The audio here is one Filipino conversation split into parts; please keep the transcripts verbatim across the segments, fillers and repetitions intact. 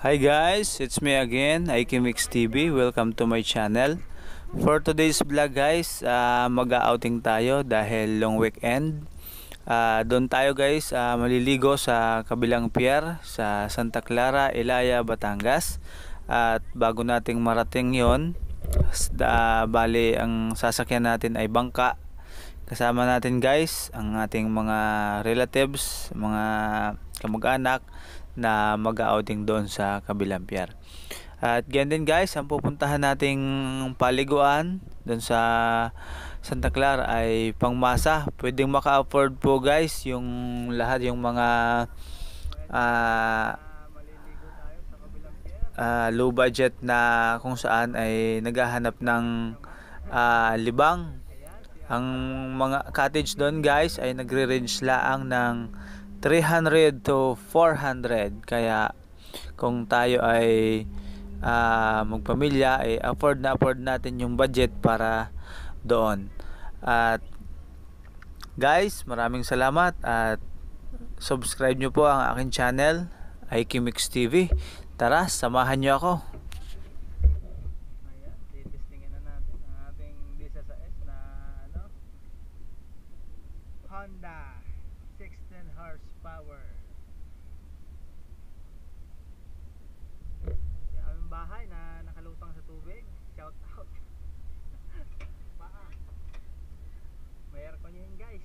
Hi guys, it's me again, Ikemix T V. Welcome to my channel. For today's vlog guys, uh, mag-outing tayo dahil long weekend. Uh, doon tayo guys, uh, maliligo sa kabilang pier sa Santa Clara, Ilaya, Batangas. At bago nating marating yon, uh, bali ang sasakyan natin ay bangka. Kasama natin guys ang ating mga relatives, mga kamag-anak na mag-outing doon sa kabilang pier. At ganyan din guys, ang pupuntahan nating paliguan doon sa Santa Clara ay pangmasa. Pwedeng maka-afford po guys yung lahat yung mga uh, uh, low budget na kung saan ay naghahanap ng uh, libang. Ang mga cottage doon guys ay nagre-range laang ng three hundred to four hundred. Kaya kung tayo ay uh, magpamilya ay afford na afford natin yung budget para doon. At guys, maraming salamat at subscribe nyo po ang aking channel, Ikemix T V. Tara, samahan nyo ako. Honda sixteen horsepower. Yung aming bahay na nakalutang sa tubig. Shout out. Paa. May aircon yun guys.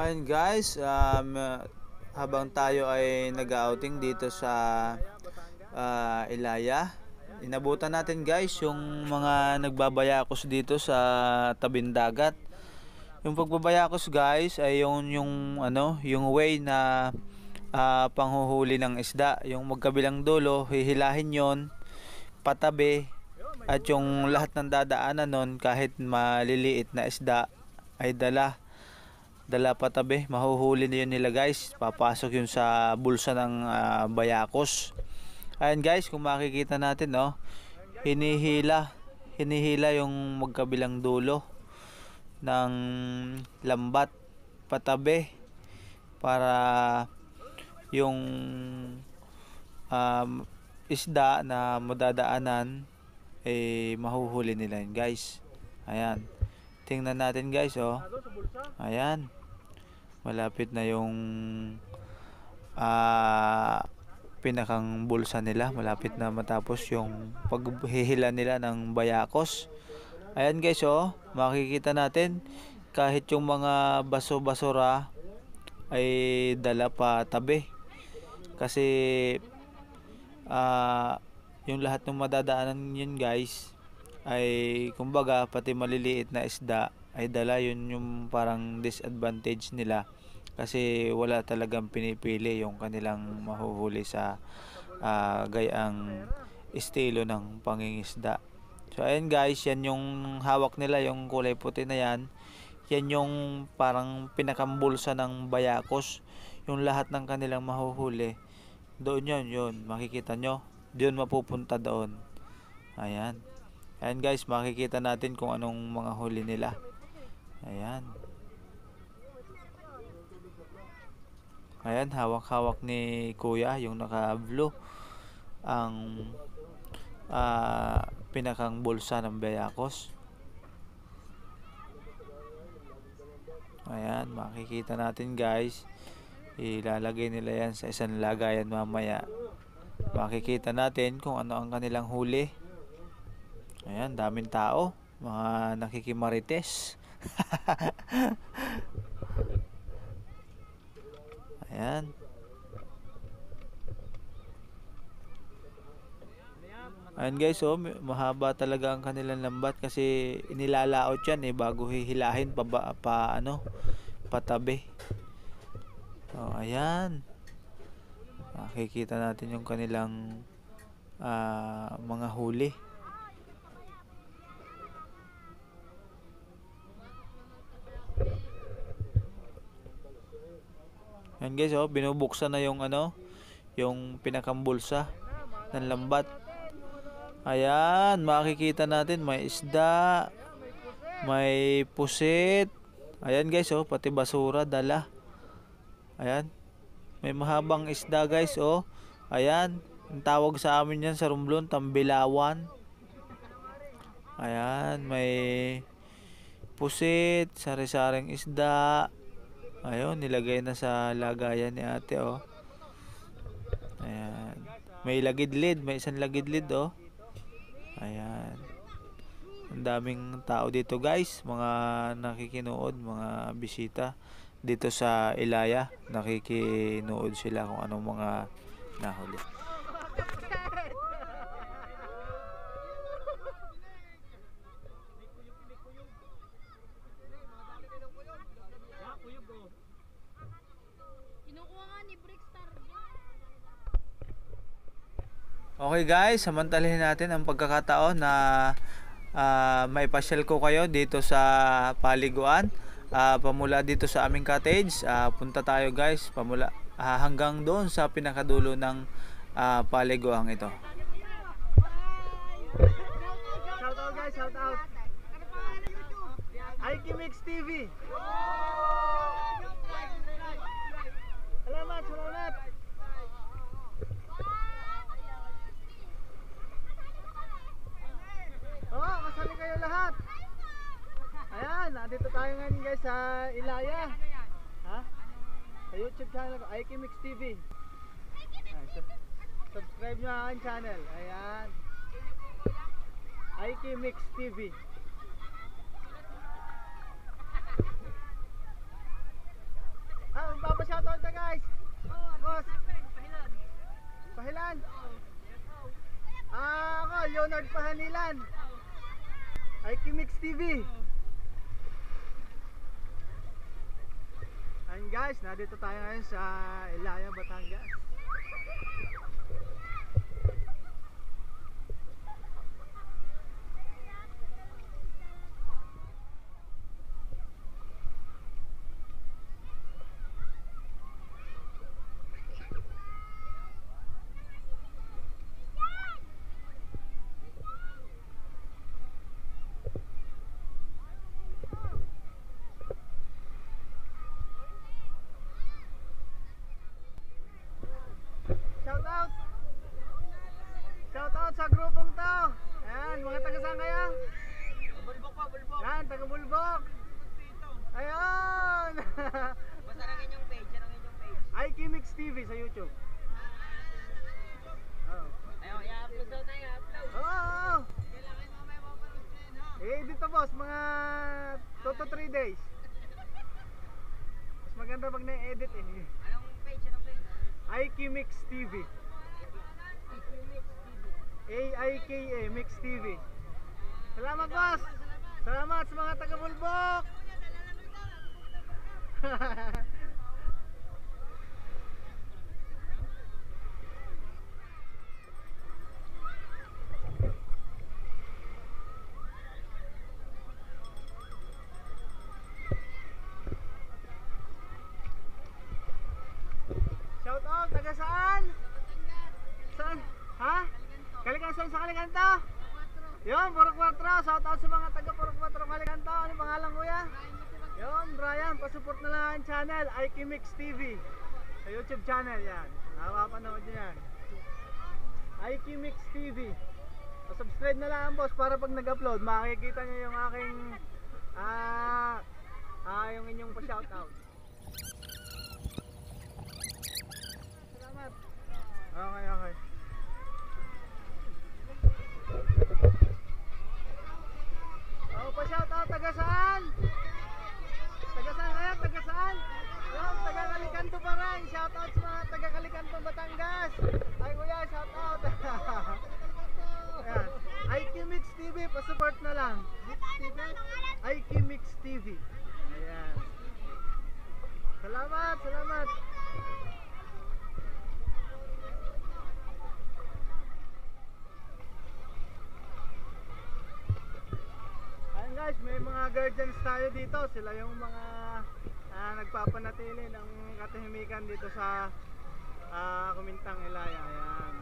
ayun guys, um, habang tayo ay nag-outing dito sa uh, Ilaya, inabutan natin guys yung mga nagbabayakos dito sa tabing dagat. Yung pagbabayakos guys ay yung yung ano, yung way na uh, panghuhuli ng isda. Yung magkabilang dulo, hihilahin yon patabi, at yung lahat ng dadaanan nun kahit maliliit na isda ay dala dala patabi, mahuhuli na yun nila guys. Papasok yun sa bulsa ng uh, bayakos. Ayan guys, kung makikita natin, no, hinihila hinihila yung magkabilang dulo ng lambat patabi para yung um, isda na madadaanan eh mahuhuli nila yun guys. Ayan, tingnan natin guys, oh. Ayan, malapit na yung uh, pinakang bulsa nila, malapit na matapos yung paghihila nila ng bayakos. Ayan guys, oh, makikita natin kahit yung mga baso-basura ay dala pa tabi kasi uh, yung lahat ng madadaanan yun guys ay kumbaga pati maliliit na isda ay dala. Yun yung parang disadvantage nila kasi wala talagang pinipili yung kanilang mahuhuli sa uh, gayang estilo ng pangingisda. So ayan guys, yan yung hawak nila, yung kulay puti na yan. Yan yung parang pinakambulsa ng bayakos. Yung lahat ng kanilang mahuhuli, doon yun, yun, makikita nyo. Doon mapupunta doon. Ayan. Ayan guys, makikita natin kung anong mga huli nila. Ayan. Ayan, hawak-hawak ni Kuya, yung naka-blue, ang uh, pinakang bulsa ng bayakos. Ayan, makikita natin guys. Ilalagay nila yan sa isang lagayan mamaya. Makikita natin kung ano ang kanilang huli. Ayan, daming tao, mga nakikimarites. Ayan. Ayan guys, oh, mahaba talaga ang kanilang lambat kasi inilalaot yan eh bago hihilahin pa, ba, pa ano, patabi. Oh, ayan. Makikita natin yung kanilang uh, mga huli. Ayan guys, oh, binubuksan na yung ano, yung pinakambulsa ng lambat. Ayan, makikita natin may isda, may pusit. Ayan guys, oh, pati basura dala. Ayan, may mahabang isda guys, oh. Ayan, ang tawag sa amin yan sa Romblon, tambilawan. Ayan, may pusit, sari-saring isda. Ayun, nilagay na sa lagayan ni ate, oh. Ayan, may lagidlid, may isang lagidlid, oh. Ayan, ang daming tao dito guys, mga nakikinood, mga bisita dito sa Ilaya. Nakikinood sila kung anong mga nahuli. Okay guys, samantalahin natin ang pagkakataon na uh, may pasyal ko kayo dito sa paliguan. Uh, pamula dito sa aming cottage, uh, punta tayo guys pamula uh, hanggang doon sa pinakadulo ng uh, paliguan ito. Shout out guys, shout out. Ikemix T V. Salamat, salamat. Oh, kasali kayo lahat. Ayan, nandito tayo ngayon guys sa Ilaya. Ha? Sa YouTube channel ko, Ikemix T V. Ayan, so, subscribe nyo ang aking channel. Ayan, Ikemix T V. Anilan. I Q Mix T V. Ayun guys, nandito tayo ngayon sa Ilaya, Batangas. Shout out! Shout out sa grupong to! Ayan, mga taga saan kayo? Bulbok pa, bulbok. Yan, taga Bulbok! Ayun! Basta lang inyong page, lang inyong page. I Q Mix T V sa YouTube. Oh. Ayaw, i-upload daw tayo, upload. Oo! Oh, oh. Kailangan mamaya mapanood ko yun, ha? Eh, dito boss, mga two to three days. Mas maganda pag na-edit eh. Anong page, anong page? I Q Mix T V. A I K A Mix T V. Salamat boss! Salamat sa mga taga Bulbok! Shout out, taga saan? Saan? Ha? Kalikanto, sa Kalikanto? Yun, Puro Cuatro. Shout out sa mga taga Puro Cuatro, Kalikanto. Ano pangalan kuya? Yun, Brian, pasupport na lang ang channel I Q Mix T V sa YouTube channel yan. Nakapapanood nyo yan. I Q Mix T V. Subscribe na lang boss para pag nag-upload makikita nyo yung aking ah, ah yung inyong pa-shoutout. Salamat. Okay, okay. Oh, pa-shoutout taga saan? Taga saan kaya? Taga saan? Yung taga Kalikanto pa rin. Shoutout sa mga taga Kalikanto, Batangas. Ay kuya, shoutout. Ayan. I Q Mix T V, pa-support na lang. Mix T V? I Q Mix T V. Ayan. Salamat, salamat. Ayan guys, may mga guardians tayo dito. Sila yung mga uh, nagpapanatili ng katahimikan dito sa uh, Kumintang Ilaya. Ayan.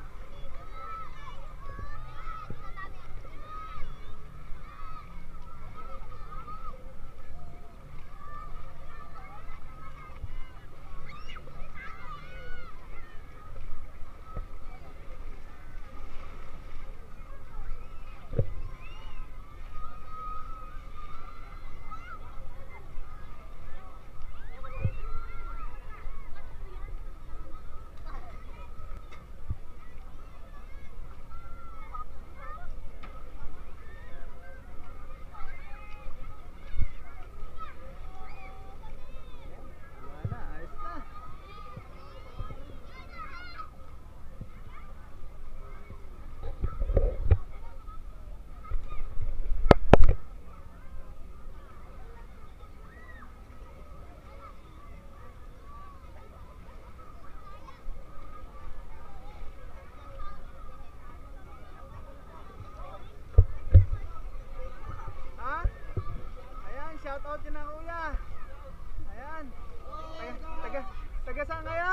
Shoutout din na kuya. Ayan. Taga, taga, taga saan kayo?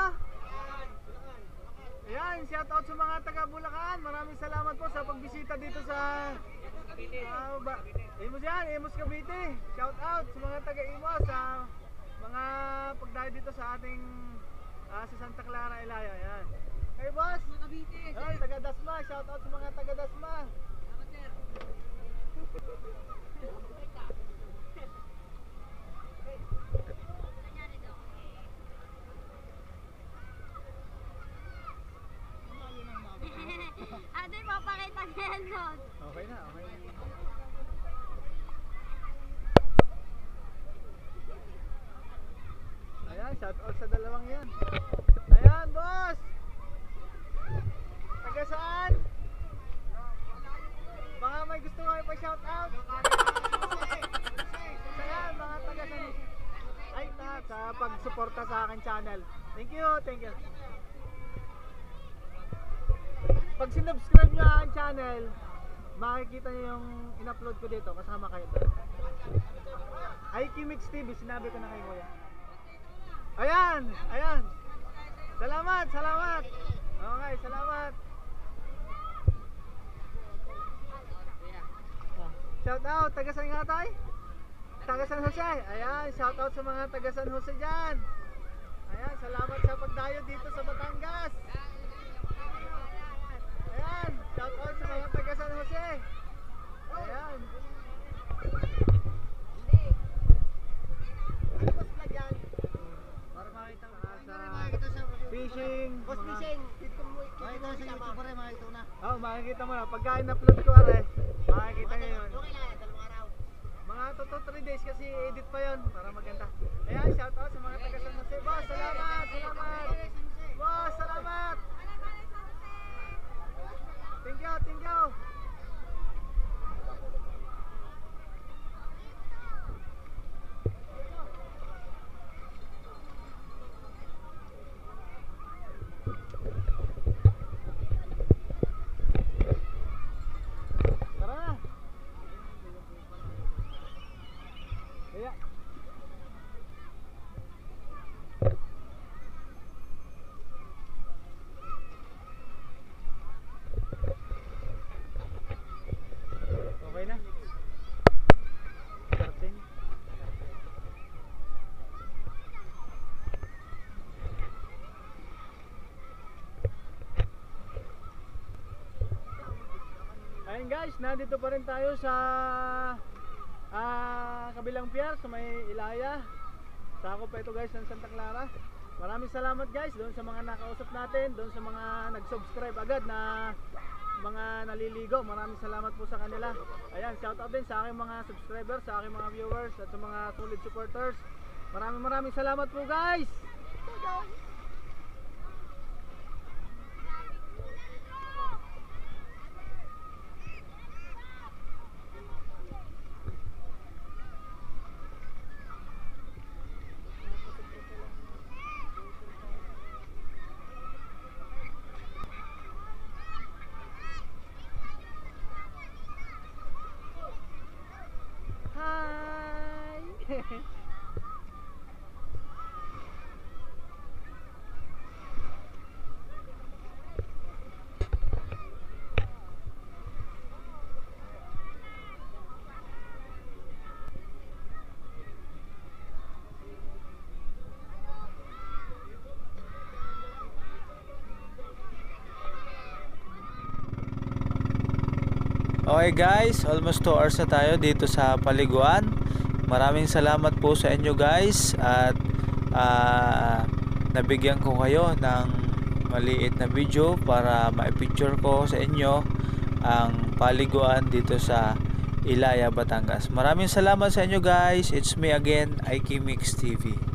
Ayan, shoutout sa mga taga Bulacan. Maraming salamat po sa pagbisita dito sa uh, ba, Imus yan, Imus Cavite. Shoutout sa mga taga Imus sa mga pagdayo dito sa ating uh, sa Santa Clara, Ilaya. Ayan. Hey boss. Ay, taga Dasma. Shoutout sa mga taga Dasma. Ate, papakita niya yan doon. Okay na, okay na. Ayan, shout out sa dalawang yan. Ayan, boss! Taga saan? Mga pagsuporta sa akin channel. Thank you, thank you. Pag sinubscribe nyo ang channel, makikita nyo yung in-upload ko dito, kasama kayo doon. I Q Mix T V, sinabi ko na kay Kuya. Ayan, ayan. Salamat, salamat. Okay, salamat. Shout out, taga San nga tayo? Taga San Jose. Ayan, shout out sa mga taga San Jose dyan. Ayan, salamat sa pagdayo dito sa Batangas. Ayan, shout out sa mga taga San Jose. Ayan. Para makita mo sa fishing. Boss mga- Fishing, dito mo Makita mo sa YouTube pare, makita mo na. Oh, makikita mo na. Pagka in-upload ko are, makikita nyo yun. Okay lang, dalawang araw. Mga two to three days kasi edit pa yun para maganda. Ayan, shout out sa mga taga San Jose. Boss, salamat, salamat. Boss, salamat. Thank you, thank you. Tara na. Kaya. Okay na. Starting. Ayun guys, nandito pa rin tayo sa ah, kabilang pier sa may Ilaya. Sakop pa ito guys ng Santa Clara. Maraming salamat guys doon sa mga nakausap natin, doon sa mga nag-subscribe agad na mga naliligo. Maraming salamat po sa kanila. Ayan, shout out din sa aking mga subscribers, sa aking mga viewers at sa mga solid supporters. Maraming maraming salamat po guys. Hi. Okay guys, almost two hours na tayo dito sa paliguan. Maraming salamat po sa inyo guys at uh, nabigyan ko kayo ng maliit na video para ma-picture ko sa inyo ang paliguan dito sa Ilaya, Batangas. Maraming salamat sa inyo guys. It's me again, I Q Mix T V.